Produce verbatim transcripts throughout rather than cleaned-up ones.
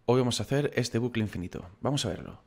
Hoy vamos a hacer este bucle infinito. Vamos a verlo.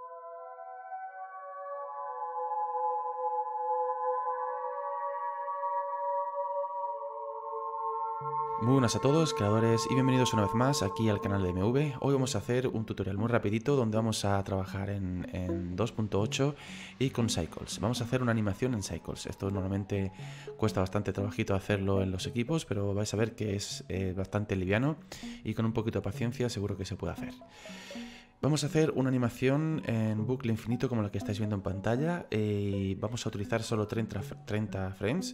Muy buenas a todos, creadores, y bienvenidos una vez más aquí al canal de M V. Hoy vamos a hacer un tutorial muy rapidito donde vamos a trabajar en, en dos punto ocho y con Cycles. Vamos a hacer una animación en Cycles. Esto normalmente cuesta bastante trabajito hacerlo en los equipos, pero vais a ver que es eh, bastante liviano y con un poquito de paciencia seguro que se puede hacer. Vamos a hacer una animación en bucle infinito como la que estáis viendo en pantalla y vamos a utilizar solo treinta, treinta frames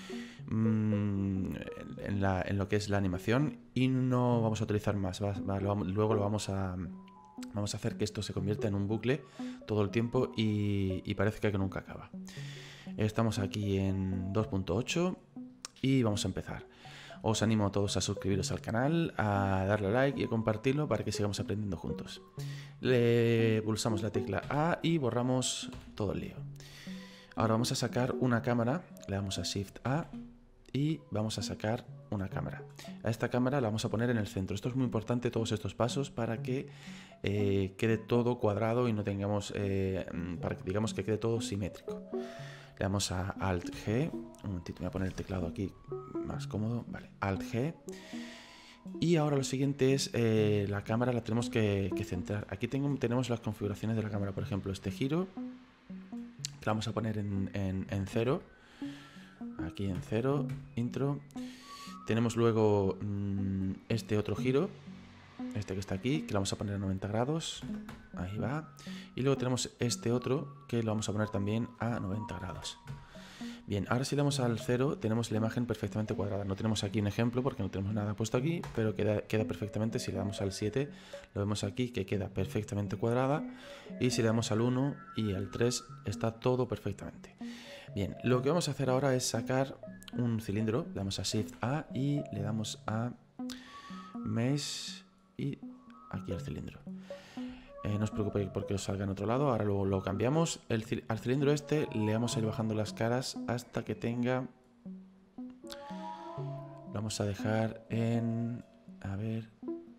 en, la, en lo que es la animación y no vamos a utilizar más. Va, va, lo, luego lo vamos a, vamos a hacer que esto se convierta en un bucle todo el tiempo y, y parece que nunca acaba. Estamos aquí en dos punto ocho y vamos a empezar. Os animo a todos a suscribiros al canal, a darle like y a compartirlo para que sigamos aprendiendo juntos. Le pulsamos la tecla A y borramos todo el lío. Ahora vamos a sacar una cámara, le damos a Shift A y vamos a sacar una cámara. A esta cámara la vamos a poner en el centro. Esto es muy importante, todos estos pasos, para que eh, quede todo cuadrado y no tengamos, eh, para que digamos que quede todo simétrico. Le damos a Alt G, un momentito, voy a poner el teclado aquí más cómodo, vale, Alt G. Y ahora lo siguiente es, eh, la cámara la tenemos que, que centrar. Aquí tengo, tenemos las configuraciones de la cámara, por ejemplo, este giro, que la vamos a poner en, en, en cero, aquí en cero, intro. Tenemos luego mmm, este otro giro, este que está aquí, que lo vamos a poner a noventa grados, ahí va. Y luego tenemos este otro que lo vamos a poner también a noventa grados. Bien, ahora si le damos al cero tenemos la imagen perfectamente cuadrada. No tenemos aquí un ejemplo porque no tenemos nada puesto aquí, pero queda, queda perfectamente. Si le damos al siete, lo vemos aquí que queda perfectamente cuadrada. Y si le damos al uno y al tres, está todo perfectamente. Bien, lo que vamos a hacer ahora es sacar un cilindro. Le damos a Shift A y le damos a Mesh y aquí al cilindro. Eh, no os preocupéis porque os salga en otro lado, ahora luego lo cambiamos. El, al cilindro este le vamos a ir bajando las caras hasta que tenga... Lo vamos a dejar en... A ver...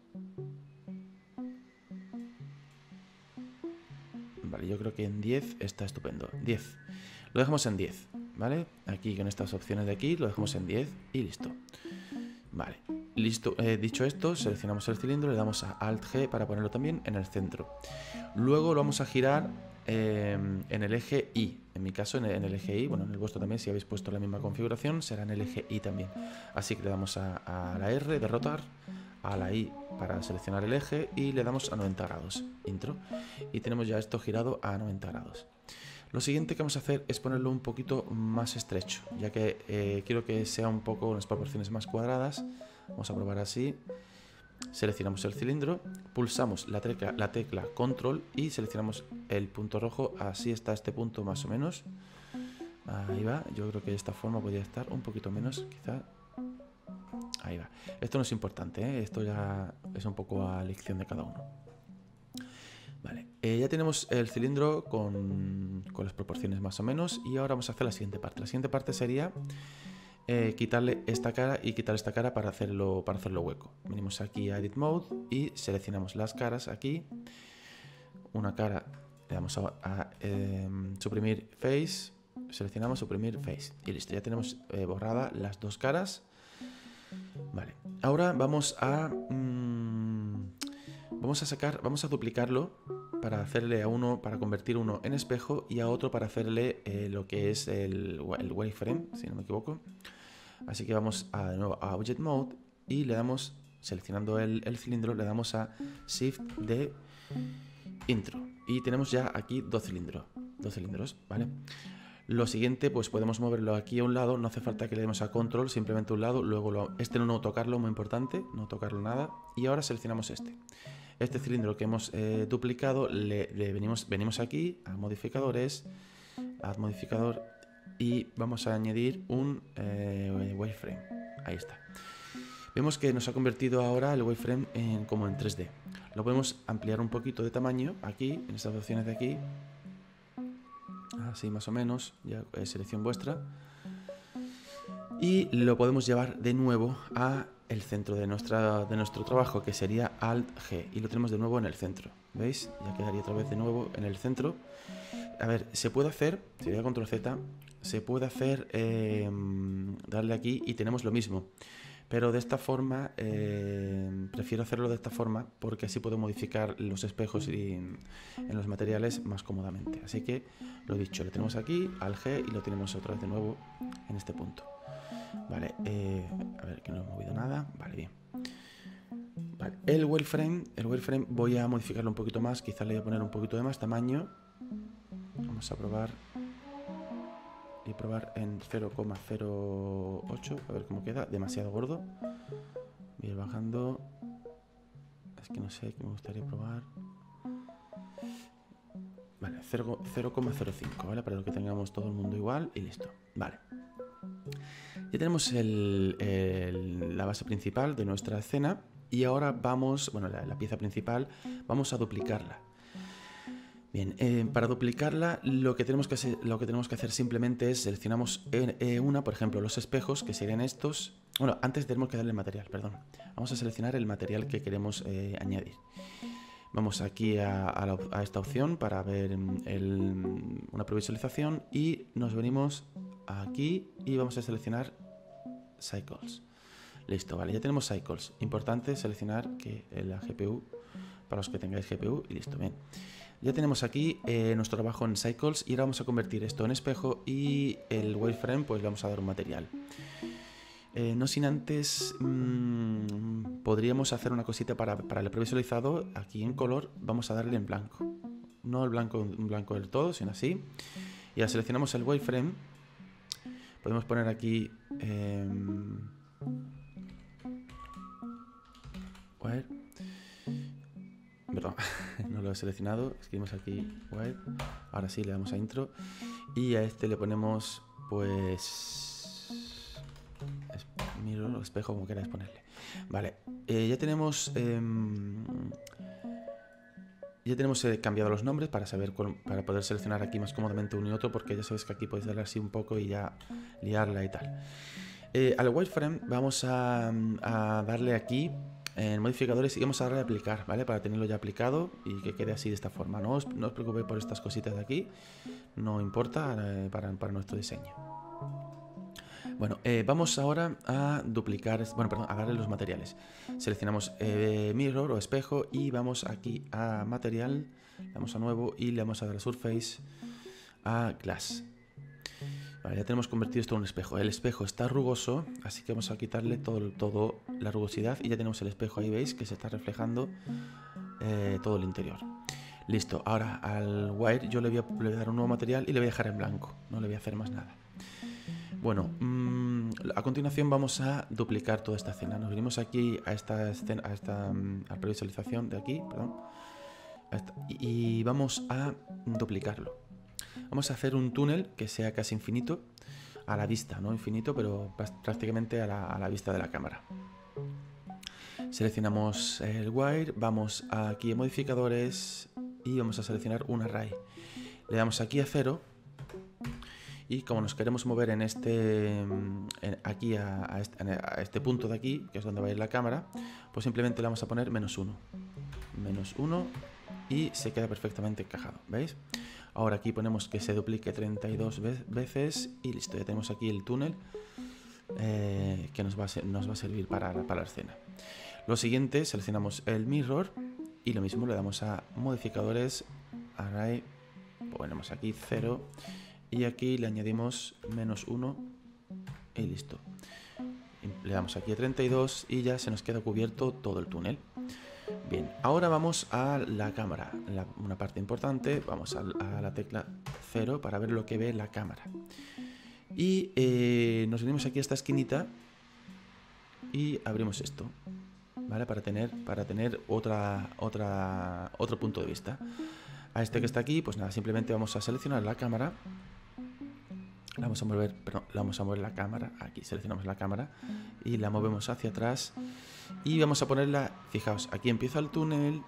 Vale, yo creo que en diez está estupendo. diez. Lo dejamos en diez, ¿vale? Aquí con estas opciones de aquí lo dejamos en diez y listo. Vale, listo. Eh, dicho esto, seleccionamos el cilindro, le damos a Alt G para ponerlo también en el centro. Luego lo vamos a girar eh, en el eje Y. En mi caso, en el, en el eje Y, bueno, en el vuestro también, si habéis puesto la misma configuración, será en el eje Y también. Así que le damos a, a la R de rotar, a la I para seleccionar el eje y le damos a noventa grados, intro. Y tenemos ya esto girado a noventa grados. Lo siguiente que vamos a hacer es ponerlo un poquito más estrecho, ya que eh, quiero que sea un poco unas proporciones más cuadradas. Vamos a probar así. Seleccionamos el cilindro, pulsamos la tecla, la tecla Control y seleccionamos el punto rojo. Así está este punto más o menos. Ahí va, yo creo que de esta forma podría estar un poquito menos, quizá. Ahí va. Esto no es importante, ¿eh? Esto ya es un poco a elección de cada uno. Vale, eh, ya tenemos el cilindro con, con las proporciones más o menos y ahora vamos a hacer la siguiente parte. La siguiente parte sería eh, quitarle esta cara y quitar esta cara para hacerlo, para hacerlo hueco. Venimos aquí a Edit Mode y seleccionamos las caras aquí. Una cara, le damos a, a eh, suprimir Face, seleccionamos suprimir Face y listo, ya tenemos eh, borrada las dos caras. Vale, ahora vamos a... Mmm, Vamos a sacar, vamos a duplicarlo para hacerle a uno, para convertir uno en espejo y a otro para hacerle eh, lo que es el, el wireframe, si no me equivoco. Así que vamos a, de nuevo a Object Mode y le damos, seleccionando el, el cilindro, le damos a Shift de Intro. Y tenemos ya aquí dos cilindros, dos cilindros, ¿vale? Lo siguiente, pues podemos moverlo aquí a un lado, no hace falta que le demos a Control, simplemente a un lado, luego lo, este no tocarlo, muy importante, no tocarlo nada. Y ahora seleccionamos este. Este cilindro que hemos eh, duplicado, le, le venimos, venimos aquí a modificadores, add modificador y vamos a añadir un eh, wireframe. Ahí está. Vemos que nos ha convertido ahora el wireframe en, como en tres D. Lo podemos ampliar un poquito de tamaño aquí, en estas opciones de aquí. Así más o menos, ya es selección vuestra. Y lo podemos llevar de nuevo a el centro de, nuestra, de nuestro trabajo, que sería Alt G, y lo tenemos de nuevo en el centro. ¿Veis? Ya quedaría otra vez de nuevo en el centro. A ver, se puede hacer, si voy a control Z, se puede hacer, eh, darle aquí y tenemos lo mismo. Pero de esta forma, eh, prefiero hacerlo de esta forma porque así puedo modificar los espejos y, en los materiales más cómodamente. Así que, lo dicho, lo tenemos aquí, al G, y lo tenemos otra vez de nuevo en este punto. Vale, eh, a ver, que no he movido nada. Vale, bien. Vale, el wireframe, el wireframe voy a modificarlo un poquito más, quizás le voy a poner un poquito de más tamaño. Vamos a probar y probar en cero coma cero ocho, a ver cómo queda. Demasiado gordo. Voy a ir bajando. Es que no sé, que me gustaría probar. Vale, cero coma cero cinco, ¿vale? Para que tengamos todo el mundo igual y listo. Vale. Ya tenemos el, el, la base principal de nuestra escena y ahora vamos, bueno, la, la pieza principal, vamos a duplicarla. Bien, eh, para duplicarla lo que, tenemos que hacer, lo que tenemos que hacer simplemente es seleccionamos eh, una, por ejemplo, los espejos, que serían estos. Bueno, antes tenemos que darle el material, perdón. Vamos a seleccionar el material que queremos eh, añadir. Vamos aquí a, a, la, a esta opción para ver el, una previsualización y nos venimos aquí y vamos a seleccionar Cycles. Listo, vale, ya tenemos Cycles. Importante seleccionar que la G P U, para los que tengáis G P U, y listo, bien. Ya tenemos aquí eh, nuestro trabajo en Cycles y ahora vamos a convertir esto en espejo y el wireframe pues le vamos a dar un material. Eh, no sin antes mmm, podríamos hacer una cosita para, para el previsualizado. Aquí en color vamos a darle en blanco. No el blanco, un blanco del todo, sino así. Y ahora seleccionamos el wireframe. Podemos poner aquí... Eh, wire. Perdón, no lo he seleccionado. Escribimos aquí wire. Ahora sí, le damos a intro. Y a este le ponemos pues... mirror o espejo, como queráis ponerle. Vale, eh, ya tenemos eh, ya tenemos eh, cambiado los nombres para saber cuál, para poder seleccionar aquí más cómodamente uno y otro, porque ya sabéis que aquí podéis darle así un poco y ya liarla y tal. Eh, al wireframe vamos a, a darle aquí en modificadores y vamos a darle a aplicar, ¿vale? Para tenerlo ya aplicado y que quede así de esta forma. No os, no os preocupéis por estas cositas de aquí, no importa eh, para, para nuestro diseño. Bueno, eh, vamos ahora a duplicar, bueno, perdón, a darle los materiales. Seleccionamos eh, mirror o espejo y vamos aquí a material, le damos a nuevo y le vamos a dar a surface a glass. Vale, ya tenemos convertido esto en un espejo. El espejo está rugoso, así que vamos a quitarle todo, todo la rugosidad y ya tenemos el espejo ahí, veis que se está reflejando eh, todo el interior. Listo, ahora al wire yo le voy, a, le voy a dar un nuevo material y le voy a dejar en blanco, no le voy a hacer más nada. Bueno, mmm, a continuación vamos a duplicar toda esta escena. Nos venimos aquí a esta escena, a esta um, a previsualización de aquí, perdón, a esta, y, y vamos a duplicarlo. Vamos a hacer un túnel que sea casi infinito a la vista, no infinito, pero prácticamente a la, a la vista de la cámara. Seleccionamos el wire, vamos aquí a modificadores y vamos a seleccionar un array. Le damos aquí a cero. Y como nos queremos mover en este, en, aquí a, a, este, a este punto de aquí, que es donde va a ir la cámara, pues simplemente le vamos a poner menos uno. Menos uno y se queda perfectamente encajado, ¿veis? Ahora aquí ponemos que se duplique treinta y dos veces y listo, ya tenemos aquí el túnel eh, que nos va, a ser, nos va a servir para, para la escena. Lo siguiente, seleccionamos el mirror y lo mismo le damos a modificadores, array, ponemos aquí cero. Y aquí le añadimos menos uno y listo. Le damos aquí a treinta y dos y ya se nos queda cubierto todo el túnel. Bien, ahora vamos a la cámara. La, una parte importante, vamos a, a la tecla cero para ver lo que ve la cámara. Y eh, nos venimos aquí a esta esquinita y abrimos esto, ¿vale? Para tener, para tener otra, otra, otro punto de vista. A este que está aquí, pues nada, simplemente vamos a seleccionar la cámara. La vamos a mover, perdón, la vamos a mover la cámara, aquí seleccionamos la cámara y la movemos hacia atrás y vamos a ponerla, fijaos, aquí empieza el túnel,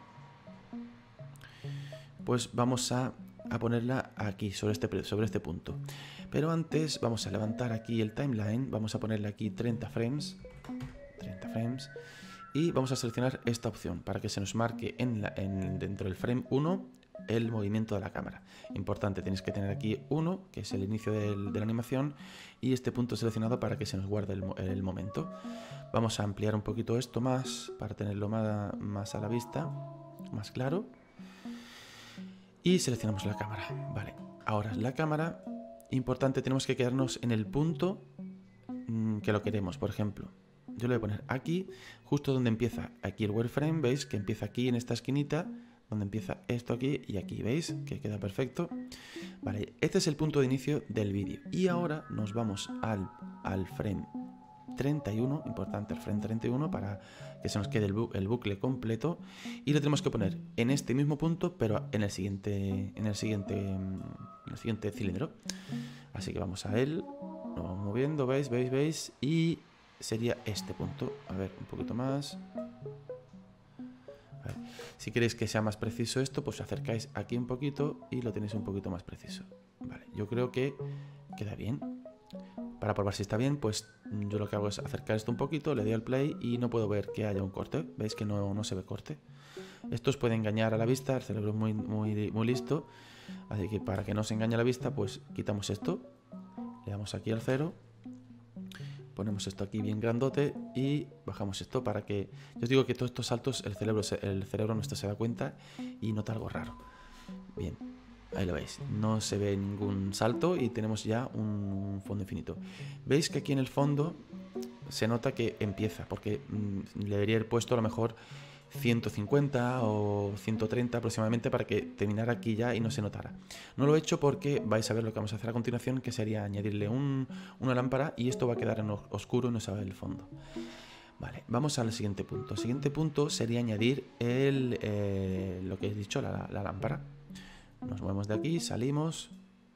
pues vamos a, a ponerla aquí, sobre este, sobre este punto. Pero antes vamos a levantar aquí el timeline, vamos a ponerle aquí treinta frames, treinta frames. Y vamos a seleccionar esta opción para que se nos marque en la, en, dentro del frame uno el movimiento de la cámara. Importante, tenéis que tener aquí uno, que es el inicio del, de la animación, y este punto seleccionado para que se nos guarde el, el momento. Vamos a ampliar un poquito esto más para tenerlo más, más a la vista, más claro. Y seleccionamos la cámara. Vale, ahora la cámara, importante, tenemos que quedarnos en el punto mmm, que lo queremos. Por ejemplo, yo le voy a poner aquí, justo donde empieza aquí el wireframe, veis que empieza aquí en esta esquinita, donde empieza esto aquí y aquí, veis que queda perfecto. Vale, este es el punto de inicio del vídeo. Y ahora nos vamos al, al frame treinta y uno, importante el frame treinta y uno para que se nos quede el, bu el bucle completo, y lo tenemos que poner en este mismo punto, pero en el siguiente, en el siguiente, en el siguiente cilindro. Así que vamos a él, lo vamos moviendo, veis, veis, veis, y sería este punto. A ver, un poquito más. A ver. Si queréis que sea más preciso esto, pues acercáis aquí un poquito y lo tenéis un poquito más preciso. Vale, yo creo que queda bien. Para probar si está bien, pues yo lo que hago es acercar esto un poquito, le doy al play y no puedo ver que haya un corte. ¿Veis que no, no se ve corte? Esto os puede engañar a la vista, el cerebro es muy, muy, muy listo. Así que para que no se engañe a la vista, pues quitamos esto, le damos aquí al cero. Ponemos esto aquí bien grandote y bajamos esto para que... Yo os digo que todos estos saltos el cerebro, el cerebro nuestro se da cuenta y nota algo raro. Bien, ahí lo veis. No se ve ningún salto y tenemos ya un fondo infinito. Veis que aquí en el fondo se nota que empieza, porque mmm, le debería haber puesto a lo mejor ciento cincuenta o ciento treinta aproximadamente para que terminara aquí ya y no se notara. No lo he hecho porque vais a ver lo que vamos a hacer a continuación, que sería añadirle un, una lámpara y esto va a quedar en oscuro y no se va a ver el fondo. Vale, vamos al siguiente punto. El siguiente punto sería añadir el, eh, lo que he dicho, la, la lámpara. Nos movemos de aquí, salimos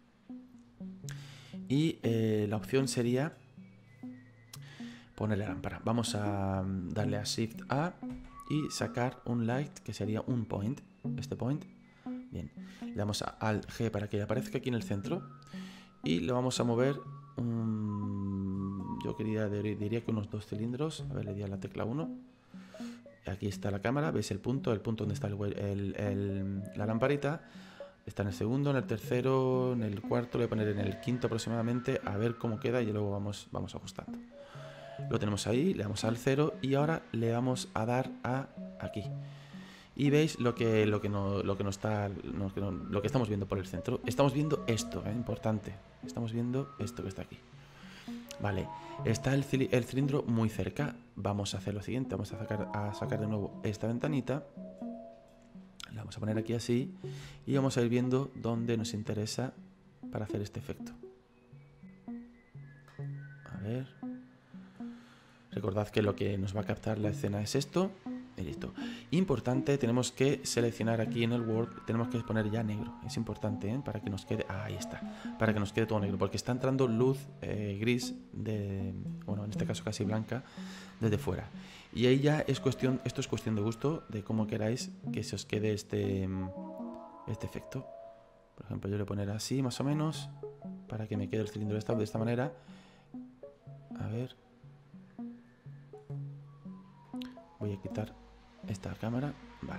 y eh, la opción sería poner la lámpara. Vamos a darle a Shift A y sacar un light, que sería un point, este point. Bien, le damos a Alt G para que aparezca aquí en el centro y lo vamos a mover um, yo quería, diría que unos dos cilindros. A ver, le di a la tecla uno. Aquí está la cámara, veis el punto, el punto donde está el, el, el, la lamparita. Está en el segundo, en el tercero, en el cuarto, le voy a poner en el quinto aproximadamente, a ver cómo queda y luego vamos, vamos ajustando. Lo tenemos ahí, le damos al cero y ahora le vamos a dar a aquí. Y veis lo que, lo que, no, lo que, no está, lo que, no, lo que estamos viendo por el centro. Estamos viendo esto, ¿eh? Importante. Estamos viendo esto que está aquí. Vale, está el, cil el cilindro muy cerca. Vamos a hacer lo siguiente, vamos a sacar, a sacar de nuevo esta ventanita. La vamos a poner aquí así y vamos a ir viendo dónde nos interesa para hacer este efecto. A ver... Recordad que lo que nos va a captar la escena es esto. Y listo. Importante, tenemos que seleccionar aquí en el Word, tenemos que poner ya negro. Es importante, ¿eh? Para que nos quede... Ah, ahí está. Para que nos quede todo negro. Porque está entrando luz eh, gris, de, bueno, en este caso casi blanca, desde fuera. Y ahí ya es cuestión, esto es cuestión de gusto, de cómo queráis que se os quede este, este efecto. Por ejemplo, yo le voy a poner así, más o menos, para que me quede el cilindro de esta, de esta manera. A ver... Voy a quitar esta cámara, vale.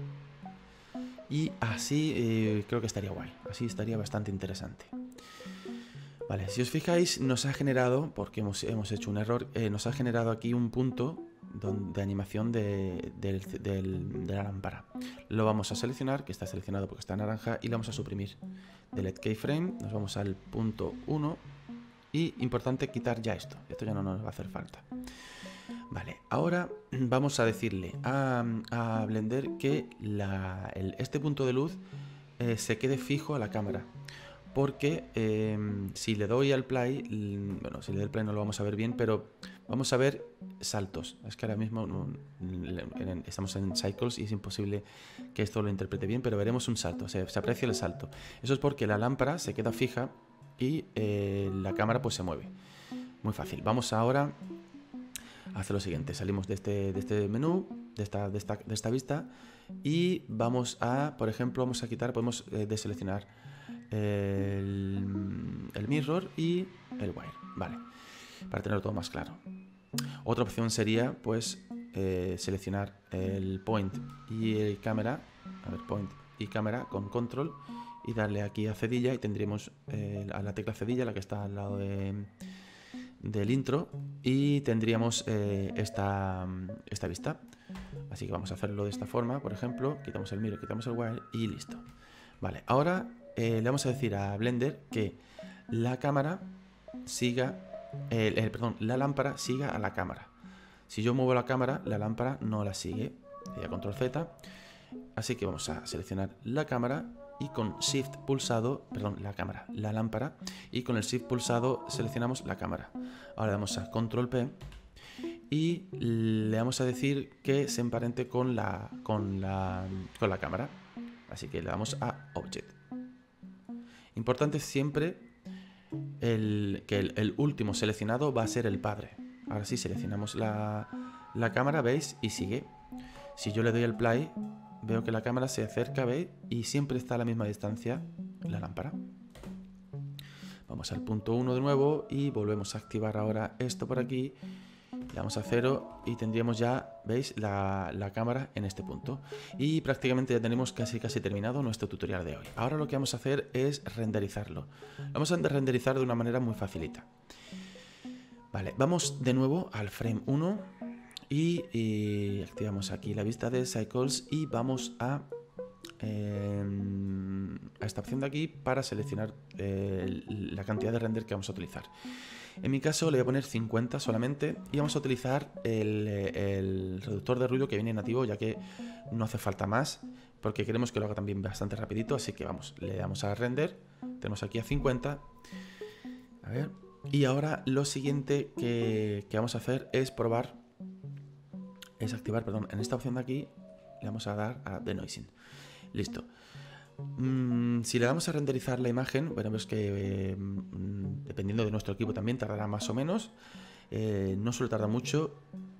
Y así eh, creo que estaría guay, así estaría bastante interesante. Vale, si os fijáis nos ha generado, porque hemos, hemos hecho un error, eh, nos ha generado aquí un punto de animación de, de, de, de la lámpara. Lo vamos a seleccionar, que está seleccionado porque está naranja, y lo vamos a suprimir. Delete keyframe, nos vamos al punto uno y importante quitar ya esto, esto ya no nos va a hacer falta. Vale, ahora vamos a decirle a, a Blender que la, el, este punto de luz eh, se quede fijo a la cámara. Porque eh, si le doy al play, bueno, si le doy al play no lo vamos a ver bien, pero vamos a ver saltos. Es que ahora mismo no, estamos en Cycles y es imposible que esto lo interprete bien, pero veremos un salto, se, se aprecia el salto. Eso es porque la lámpara se queda fija y eh, la cámara pues se mueve. Muy fácil. Vamos ahora... hace lo siguiente, salimos de este, de este menú, de esta, de, esta, de esta vista y vamos a, por ejemplo, vamos a quitar, podemos eh, deseleccionar el, el mirror y el wire, vale, para tenerlo todo más claro. otra opción sería pues eh, seleccionar el point y el cámara, a ver, point y cámara con control y darle aquí a cedilla y tendríamos eh, a la tecla cedilla, la que está al lado de, del intro, y tendríamos eh, esta, esta vista. Así que vamos a hacerlo de esta forma, por ejemplo, quitamos el mirror, quitamos el wire y listo. Vale, ahora eh, le vamos a decir a Blender que la cámara siga, eh, eh, perdón, la lámpara siga a la cámara. Si yo muevo la cámara, la lámpara no la sigue. Le doy a control Z. Así que vamos a seleccionar la cámara y con Shift pulsado, perdón, la cámara, la lámpara, y con el Shift pulsado seleccionamos la cámara. Ahora damos a control P y le vamos a decir que se emparente con la, con la, con la cámara. Así que le damos a Object. Importante siempre el, que el, el último seleccionado va a ser el padre. Ahora sí, seleccionamos la, la cámara, ¿veis? Y sigue. Si yo le doy el play, veo que la cámara se acerca, ¿veis? Y siempre está a la misma distancia la lámpara. Vamos al punto uno de nuevo y volvemos a activar ahora esto por aquí. Le damos a cero y tendríamos ya, ¿veis? La, la cámara en este punto. Y prácticamente ya tenemos casi casi terminado nuestro tutorial de hoy. Ahora lo que vamos a hacer es renderizarlo. Vamos a renderizar de una manera muy facilita. Vale, vamos de nuevo al frame uno y, y activamos aquí la vista de Cycles y vamos a, eh, a esta opción de aquí para seleccionar eh, la cantidad de render que vamos a utilizar. En mi caso le voy a poner cincuenta solamente y vamos a utilizar el, el reductor de ruido que viene nativo, ya que no hace falta más porque queremos que lo haga también bastante rapidito. Así que vamos, le damos a render, tenemos aquí a cincuenta. A ver, y ahora lo siguiente que, que vamos a hacer es probar, es activar, perdón, en esta opción de aquí le vamos a dar a denoising. Listo. Mm, si le damos a renderizar la imagen, bueno, pues que eh, mm, dependiendo de nuestro equipo también tardará más o menos. Eh, no suele tardar mucho.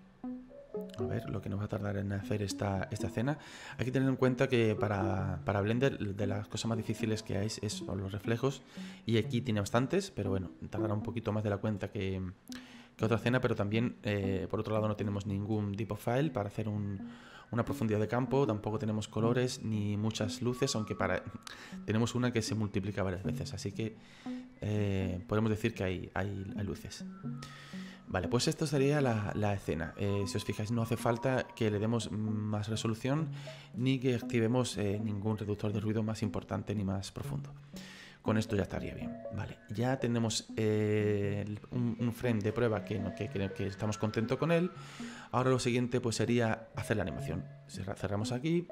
A ver, lo que nos va a tardar en hacer esta, esta escena. Hay que tener en cuenta que para, para Blender de las cosas más difíciles que hay es, son los reflejos. Y aquí tiene bastantes, pero bueno, tardará un poquito más de la cuenta que, que otra escena. Pero también, eh, por otro lado, no tenemos ningún tipo file para hacer un... una profundidad de campo, tampoco tenemos colores ni muchas luces, aunque para tenemos una que se multiplica varias veces, así que eh, podemos decir que hay, hay, hay luces. Vale, pues esto sería la, la escena. Eh, si os fijáis, no hace falta que le demos más resolución ni que activemos eh, ningún reductor de ruido más importante ni más profundo. Con esto ya estaría bien. Vale, ya tenemos eh, un, un frame de prueba que, que, que, que estamos contentos con él. Ahora lo siguiente pues sería hacer la animación. Cerramos aquí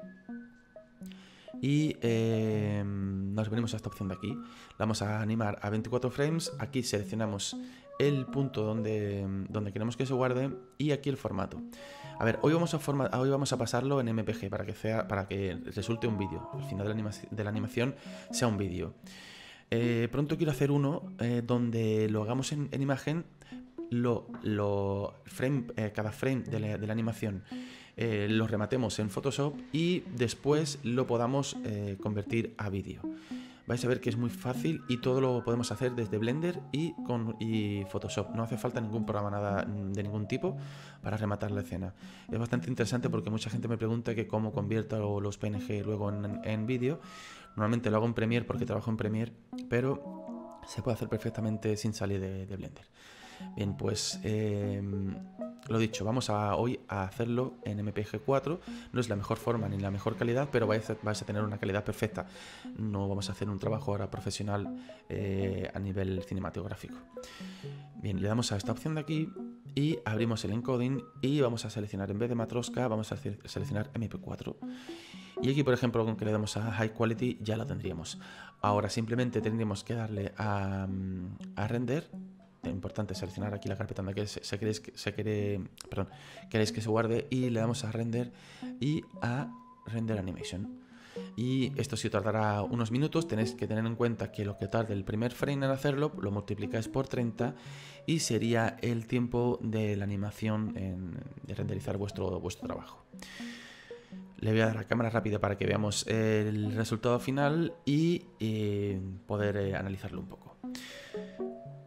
y eh, nos venimos a esta opción de aquí. Vamos a animar a veinticuatro frames. Aquí seleccionamos el punto donde, donde queremos que se guarde y aquí el formato. A ver, hoy vamos a, forma, hoy vamos a pasarlo en M P G para que, sea, para que resulte un vídeo. Al final de la, anima, de la animación sea un vídeo. Eh, pronto quiero hacer uno eh, donde lo hagamos en, en imagen, lo, lo frame, eh, cada frame de la, de la animación eh, lo rematemos en Photoshop y después lo podamos eh, convertir a vídeo. Vais a ver que es muy fácil y todo lo podemos hacer desde Blender y, con, y Photoshop. No hace falta ningún programa nada de ningún tipo para rematar la escena. Es bastante interesante porque mucha gente me pregunta que cómo convierto los P N G luego en, en vídeo. Normalmente lo hago en Premiere porque trabajo en Premiere, pero se puede hacer perfectamente sin salir de, de Blender. Bien, pues eh, lo dicho, vamos a hoy a hacerlo en M P G cuatro. No es la mejor forma ni la mejor calidad, pero vais a, vais a tener una calidad perfecta. No vamos a hacer un trabajo ahora profesional eh, a nivel cinematográfico. Bien, le damos a esta opción de aquí y abrimos el encoding y vamos a seleccionar, en vez de Matroska, vamos a seleccionar M P cuatro. Y aquí, por ejemplo, con que le damos a High Quality ya la tendríamos. Ahora simplemente tendríamos que darle a, a Render. Es importante seleccionar aquí la carpeta donde se, se, queréis, se quiere, perdón, queréis que se guarde y le damos a Render y a Render Animation. Y esto sí tardará unos minutos. Tenéis que tener en cuenta que lo que tarde el primer frame en hacerlo lo multiplicáis por treinta y sería el tiempo de la animación en, de renderizar vuestro, vuestro trabajo. Le voy a dar a cámara rápida para que veamos el resultado final y eh, poder eh, analizarlo un poco.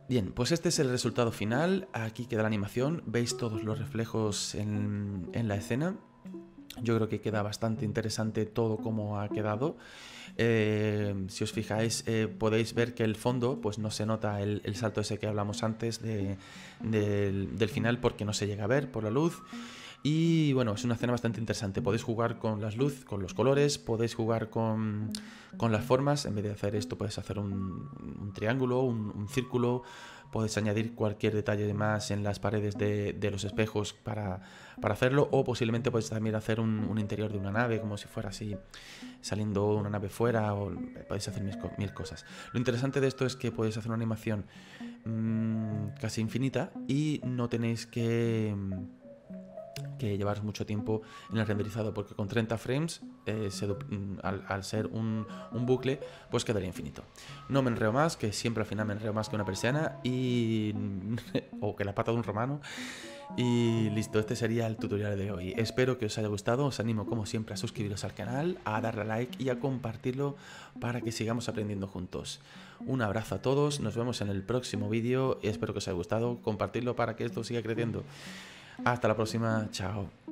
Bien, pues este es el resultado final. Aquí queda la animación. Veis todos los reflejos en, en la escena. Yo creo que queda bastante interesante todo como ha quedado. Eh, si os fijáis, eh, podéis ver que el fondo pues no se nota el, el salto ese que hablamos antes de, de, del final, porque no se llega a ver por la luz. Y bueno, es una escena bastante interesante. Podéis jugar con las luces, con los colores, podéis jugar con, con las formas. En vez de hacer esto, podéis hacer un, un triángulo, un, un círculo. Podéis añadir cualquier detalle más en las paredes de, de los espejos para, para hacerlo. O posiblemente podéis también hacer un, un interior de una nave, como si fuera así, saliendo una nave fuera. O podéis hacer mil, mil cosas. Lo interesante de esto es que podéis hacer una animación mmm, casi infinita y no tenéis que... que llevar mucho tiempo en el renderizado, porque con treinta frames eh, se, al, al ser un, un bucle pues quedaría infinito. No me enreo más, que siempre al final me enreo más que una persiana y o que la pata de un romano. Y listo, este sería el tutorial de hoy. Espero que os haya gustado. Os animo como siempre a suscribiros al canal, a darle a like y a compartirlo para que sigamos aprendiendo juntos. Un abrazo a todos, nos vemos en el próximo vídeo y espero que os haya gustado. Compartirlo para que esto siga creciendo. Hasta la próxima, chao.